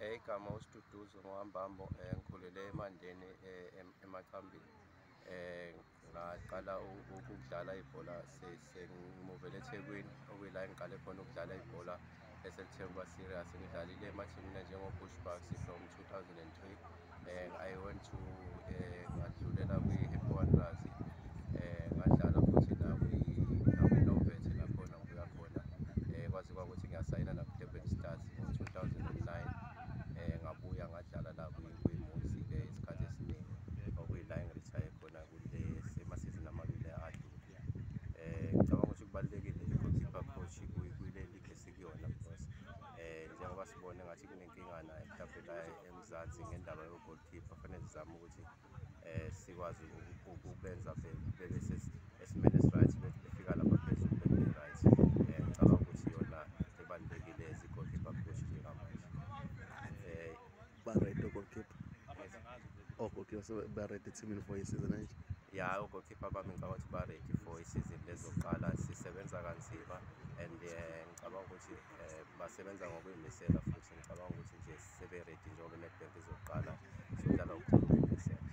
Igama uSiduduzo ngohambambo ngikhulele eMandeni eMachambini. Ngaqala ukudlala ibhola sengimuvele eThekwini okuyila engiqale khona ukudlala ibhola eselithe ukuba serious. Ngidlalile emathimini njengo-Bushbucks from 2003. I went to ngadlulela kwi-Happy Wanderers, ngadlala futhi nakwi-Novet nakhona ngibuya khona, kwaze kwakuthi ngiyasayina naku-Durban Stars ngo-2009. Ngabuya ngadlala la kwi-Muzi isikhathi esiningi, okuyila engirithaye khona emasizini amabili adlule. Ngicabanga ukuthi kubalulekile i-goalkeeper coach kule league esikuyona because njengoba sibona engathi kunenkinga naye mhlawumbe la eMzansi ngendaba yo-goalkeeper. Kufanele sizame ukuthi sikwazi ukubenza bebe esimeni esi-right, befika lapha phezulu bebe-right. Ngicabanga ukuthi yona ebalulekile ezi-goalkeeper coach njengamanje. Ba-right goalkeeper. Oh, okay, so ba-right ethimini for isizini enje. Ya, o-goalkeeper bami ngicabanga ukuthi ba-ready for isizini lezoqala. Sisebenza kanzima and ngicabanga ukuthi basebenza ngokuy'misela futhi ngicabanga ukuthi nje sebe-ready njengoba i-Nedbank izoqala, sodlala ngokukhulu ukuzimisela.